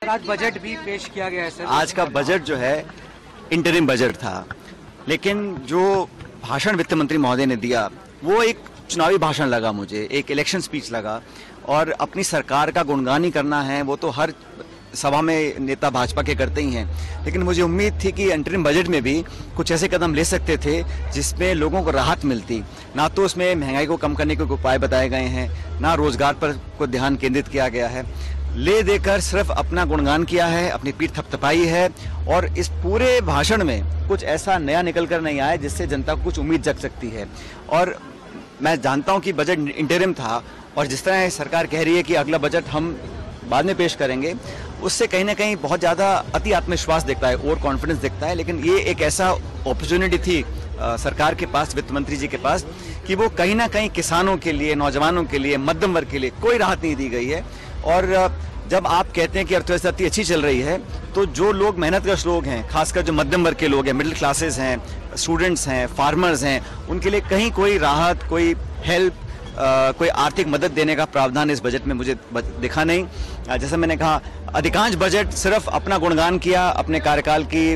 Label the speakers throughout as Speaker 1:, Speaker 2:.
Speaker 1: आज बजट भी पेश किया गया है सर।
Speaker 2: आज का बजट जो है इंटरिम बजट था, लेकिन जो भाषण वित्त मंत्री महोदय ने दिया वो एक चुनावी भाषण लगा, मुझे एक इलेक्शन स्पीच लगा। और अपनी सरकार का गुणगान ही करना है वो तो हर सभा में नेता भाजपा के करते ही हैं, लेकिन मुझे उम्मीद थी कि अंतरिम बजट में भी कुछ ऐसे कदम ले सकते थे जिसमें लोगों को राहत मिलती। ना तो उसमें महंगाई को कम करने के उपाय बताए गए हैं, ना रोजगार पर को ध्यान केंद्रित किया गया है। ले देकर सिर्फ अपना गुणगान किया है, अपनी पीठ थपथपाई है और इस पूरे भाषण में कुछ ऐसा नया निकल कर नहीं आया जिससे जनता को कुछ उम्मीद जग सकती है। और मैं जानता हूं कि बजट इंटरिम था और जिस तरह सरकार कह रही है कि अगला बजट हम बाद में पेश करेंगे, उससे कहीं ना कहीं बहुत ज़्यादा अति आत्मविश्वास दिखता है, ओवर कॉन्फिडेंस दिखता है। लेकिन ये एक ऐसा अपॉर्चुनिटी थी सरकार के पास, वित्त मंत्री जी के पास, कि वो कहीं ना कहीं किसानों के लिए, नौजवानों के लिए, मध्यम वर्ग के लिए कोई राहत नहीं दी गई है। और जब आप कहते हैं कि अर्थव्यवस्था इतनी अच्छी चल रही है, तो जो लोग मेहनतकश लोग हैं, खासकर जो मध्यम वर्ग के लोग हैं, मिडिल क्लासेस हैं, स्टूडेंट्स हैं, फार्मर्स हैं, उनके लिए कहीं कोई राहत, कोई हेल्प, कोई आर्थिक मदद देने का प्रावधान इस बजट में मुझे दिखा नहीं। जैसा मैंने कहा, अधिकांश बजट सिर्फ अपना गुणगान किया, अपने कार्यकाल की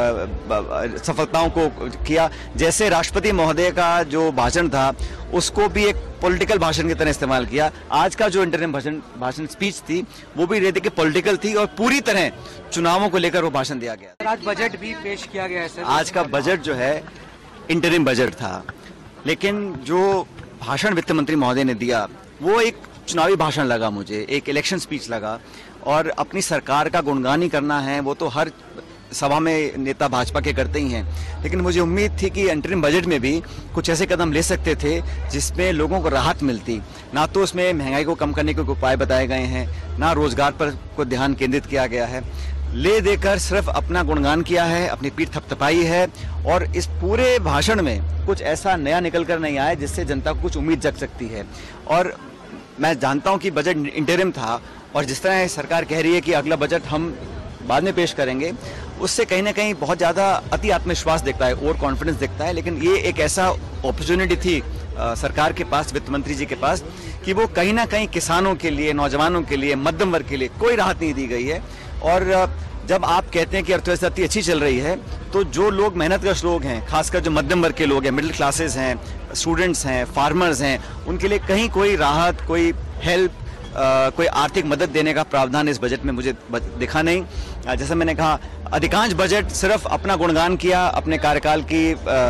Speaker 2: सफलताओं को किया। जैसे राष्ट्रपति महोदय का जो भाषण था उसको भी एक पॉलिटिकल भाषण की तरह इस्तेमाल किया। आज का जो इंटरिम भाषण स्पीच थी वो भी देखिए पॉलिटिकल थी और पूरी तरह चुनावों को लेकर वो भाषण दिया गया।
Speaker 1: आज बजट भी पेश किया गया है सर।
Speaker 2: आज का बजट जो है इंटरिम बजट था, लेकिन जो भाषण वित्त मंत्री महोदय ने दिया वो एक चुनावी भाषण लगा, मुझे एक इलेक्शन स्पीच लगा। और अपनी सरकार का गुणगान ही करना है वो तो हर सभा में नेता भाजपा के करते ही हैं, लेकिन मुझे उम्मीद थी कि अंतरिम बजट में भी कुछ ऐसे कदम ले सकते थे जिसमें लोगों को राहत मिलती। ना तो उसमें महंगाई को कम करने के उपाय बताए गए हैं, ना रोजगार पर को ध्यान केंद्रित किया गया है। ले देकर सिर्फ अपना गुणगान किया है, अपनी पीठ थपथपाई है और इस पूरे भाषण में कुछ ऐसा नया निकल कर नहीं आया जिससे जनता को कुछ उम्मीद जग सकती है। और मैं जानता हूं कि बजट इंटरिम था और जिस तरह सरकार कह रही है कि अगला बजट हम बाद में पेश करेंगे, उससे कहीं ना कहीं बहुत ज़्यादा अति आत्मविश्वास दिखता है, ओवर कॉन्फिडेंस दिखता है। लेकिन ये एक ऐसा अपॉर्चुनिटी थी सरकार के पास, वित्त मंत्री जी के पास, कि वो कहीं ना कहीं किसानों के लिए, नौजवानों के लिए, मध्यम वर्ग के लिए कोई राहत नहीं दी गई है। और जब आप कहते हैं कि अर्थव्यवस्था इतनी अच्छी चल रही है, तो जो लोग मेहनतकश लोग हैं, खासकर जो मध्यम वर्ग के लोग हैं, मिडिल क्लासेस हैं, स्टूडेंट्स हैं, फार्मर्स हैं, उनके लिए कहीं कोई राहत, कोई हेल्प, कोई आर्थिक मदद देने का प्रावधान इस बजट में मुझे दिखा नहीं। जैसा मैंने कहा, अधिकांश बजट सिर्फ अपना गुणगान किया, अपने कार्यकाल की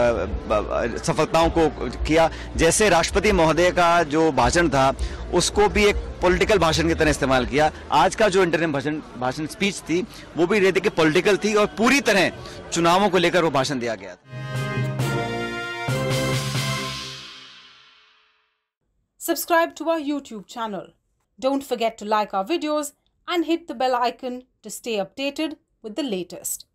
Speaker 2: सफलताओं को किया। जैसे राष्ट्रपति महोदय का जो भाषण था उसको भी एक पॉलिटिकल भाषण की तरह इस्तेमाल किया। आज का जो इंटरिम भाषण स्पीच थी वो भी देखिए पॉलिटिकल थी और पूरी तरह चुनावों को लेकर वो भाषण दिया गया।
Speaker 3: Subscribe to our YouTube channel. Don't forget to like our videos and hit the bell icon to stay updated with the latest.